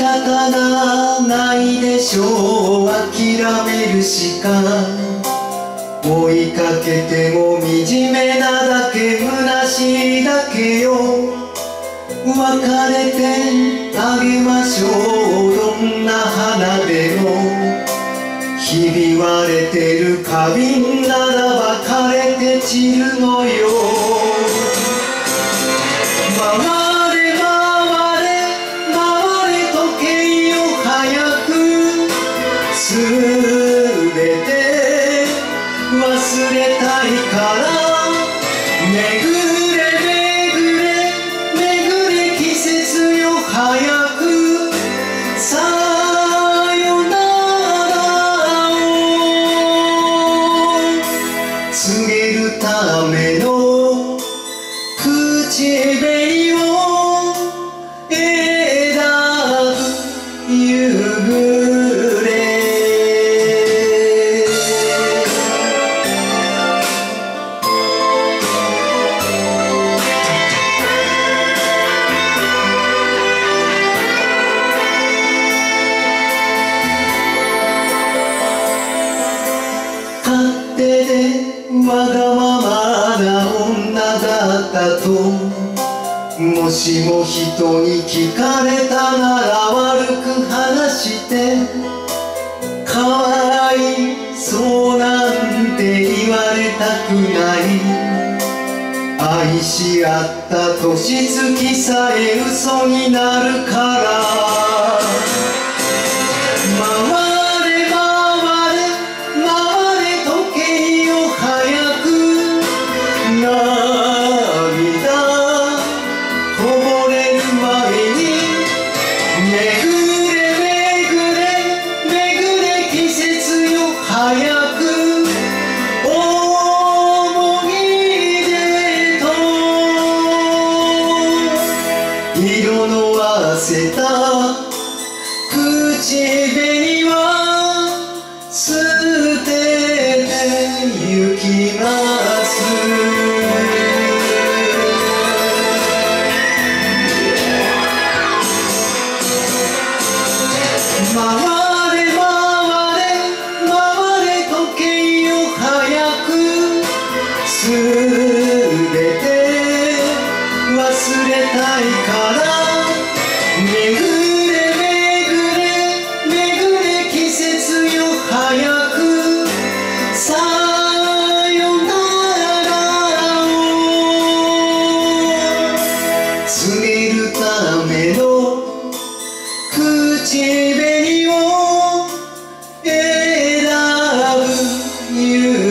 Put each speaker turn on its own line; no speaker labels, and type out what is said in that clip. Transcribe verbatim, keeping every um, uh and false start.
方がないでしょう。諦めるしか。追いかけても惨めなだけ、虚しいだけよ。別れてあげましょう。どんな花でも。ひび割れてる花瓶ならば枯れて散るのよ。回れ回れ回れ時計よ早く。すべて忘れたいから巡れ巡れ巡れ季節よ早く。さよならを告げるための口紅を選ぶ夕暮れ。勝手でわがままな女だったと。もしも人に聞かれたなら悪く話して。かわいそうなんて言われたくない。愛し合った年月さえ嘘になるから。回れ回れ回れ時計よ早く。涙こぼれる前に巡れ巡れ巡れ季節よ早く。思い出と色の褪せた口紅は捨ててゆきます。回れ回れ回れ時計よ早く。すべて忘れたいから巡れ巡れ巡れ季節よ早く。さよならを告げるための口紅を選ぶ夕